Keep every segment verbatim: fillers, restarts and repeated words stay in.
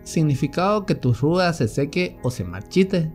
significado que tu ruda se seque o se marchite.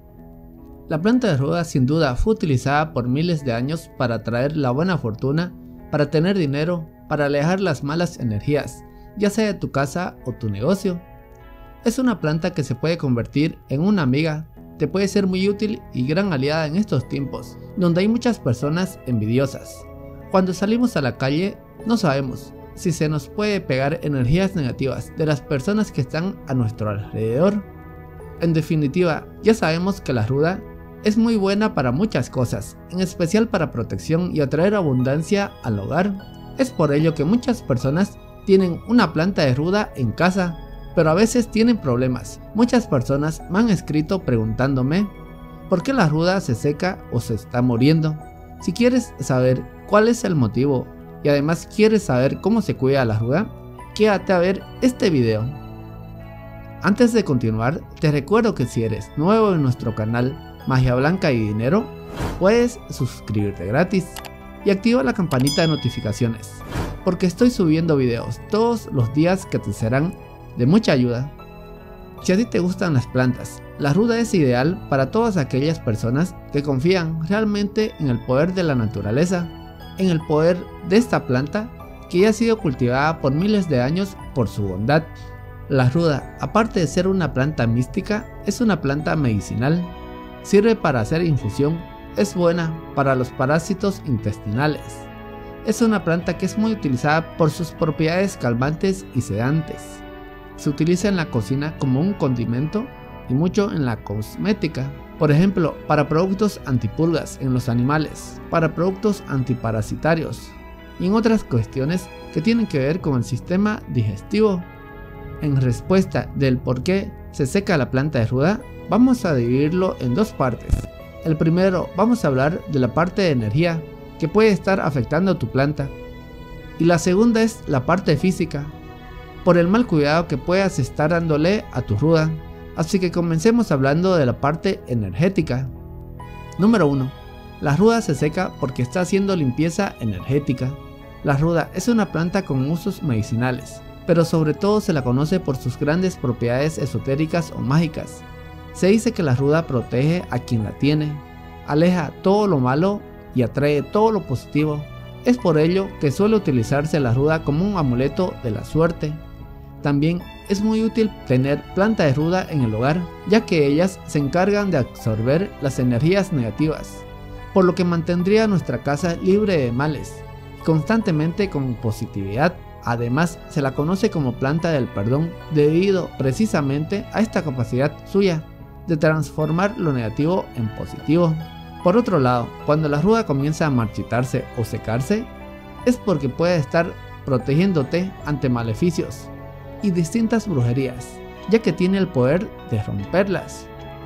La planta de ruda sin duda fue utilizada por miles de años para atraer la buena fortuna, para tener dinero, para alejar las malas energías, ya sea de tu casa o tu negocio. Es una planta que se puede convertir en una amiga, te puede ser muy útil y gran aliada en estos tiempos, donde hay muchas personas envidiosas. Cuando salimos a la calle, no sabemos si se nos puede pegar energías negativas de las personas que están a nuestro alrededor. En definitiva, ya sabemos que la ruda es muy buena para muchas cosas, en especial para protección y atraer abundancia al hogar. Es por ello que muchas personas tienen una planta de ruda en casa, pero a veces tienen problemas. Muchas personas me han escrito preguntándome ¿por qué la ruda se seca o se está muriendo? Si quieres saber cuál es el motivo y además quieres saber cómo se cuida la ruda, quédate a ver este video. Antes de continuar, te recuerdo que si eres nuevo en nuestro canal Magia Blanca y Dinero, puedes suscribirte gratis y activa la campanita de notificaciones, porque estoy subiendo videos todos los días que te serán de mucha ayuda. Si a ti te gustan las plantas, la ruda es ideal para todas aquellas personas que confían realmente en el poder de la naturaleza, en el poder de esta planta que ya ha sido cultivada por miles de años por su bondad. La ruda, aparte de ser una planta mística, es una planta medicinal. Sirve para hacer infusión, es buena para los parásitos intestinales. Es una planta que es muy utilizada por sus propiedades calmantes y sedantes. Se utiliza en la cocina como un condimento y mucho en la cosmética. Por ejemplo, para productos antipulgas en los animales, para productos antiparasitarios y en otras cuestiones que tienen que ver con el sistema digestivo. En respuesta del por qué se seca la planta de ruda, vamos a dividirlo en dos partes. El primero, vamos a hablar de la parte de energía que puede estar afectando a tu planta, y la segunda es la parte física, por el mal cuidado que puedas estar dándole a tu ruda. Así que comencemos hablando de la parte energética. Número uno. La ruda se seca porque está haciendo limpieza energética. La ruda es una planta con usos medicinales, pero sobre todo se la conoce por sus grandes propiedades esotéricas o mágicas. Se dice que la ruda protege a quien la tiene, aleja todo lo malo y atrae todo lo positivo. Es por ello que suele utilizarse la ruda como un amuleto de la suerte. También es muy útil tener planta de ruda en el hogar, ya que ellas se encargan de absorber las energías negativas, por lo que mantendría nuestra casa libre de males, constantemente con positividad. Además, se la conoce como planta del perdón, debido precisamente a esta capacidad suya de transformar lo negativo en positivo. Por otro lado, cuando la ruda comienza a marchitarse o secarse, es porque puede estar protegiéndote ante maleficios y distintas brujerías, ya que tiene el poder de romperlas.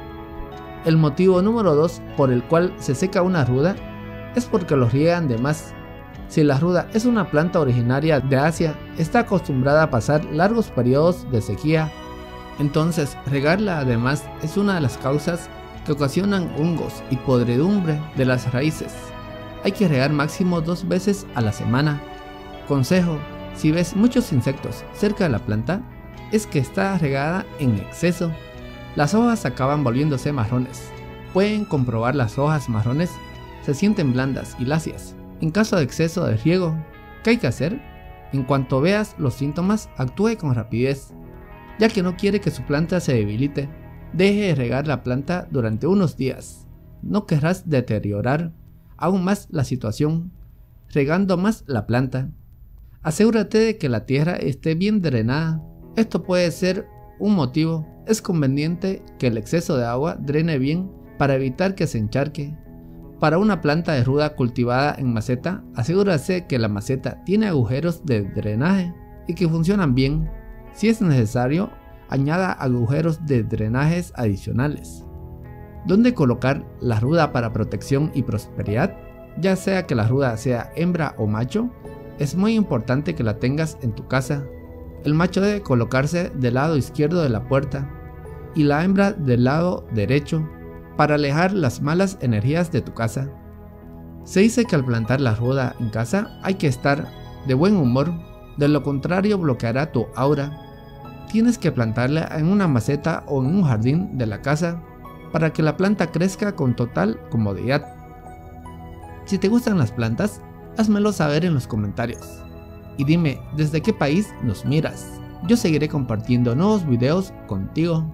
El motivo número dos por el cual se seca una ruda es porque los riegan de más. Si la ruda es una planta originaria de Asia, está acostumbrada a pasar largos periodos de sequía, entonces regarla además es una de las causas que ocasionan hongos y podredumbre de las raíces. Hay que regar máximo dos veces a la semana. Consejo: si ves muchos insectos cerca de la planta, es que está regada en exceso. Las hojas acaban volviéndose marrones. Pueden comprobar las hojas marrones, se sienten blandas y lacias en caso de exceso de riego. ¿Qué hay que hacer? En cuanto veas los síntomas, actúe con rapidez, ya que no quiere que su planta se debilite. Deje de regar la planta durante unos días. No querrás deteriorar aún más la situación regando más la planta. Asegúrate de que la tierra esté bien drenada. Esto puede ser un motivo. Es conveniente que el exceso de agua drene bien para evitar que se encharque. Para una planta de ruda cultivada en maceta, asegúrese que la maceta tiene agujeros de drenaje y que funcionan bien. Si es necesario, añada agujeros de drenajes adicionales. ¿Dónde colocar la ruda para protección y prosperidad? Ya sea que la ruda sea hembra o macho, es muy importante que la tengas en tu casa. El macho debe colocarse del lado izquierdo de la puerta y la hembra del lado derecho, para alejar las malas energías de tu casa. Se dice que al plantar la ruda en casa hay que estar de buen humor, de lo contrario bloqueará tu aura. tienes que plantarla en una maceta o en un jardín de la casa para que la planta crezca con total comodidad. Si te gustan las plantas, házmelo saber en los comentarios. Y dime desde qué país nos miras. Yo seguiré compartiendo nuevos videos contigo.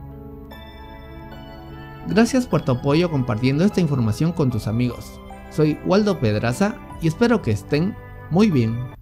Gracias por tu apoyo compartiendo esta información con tus amigos. Soy Waldo Pedraza y espero que estén muy bien.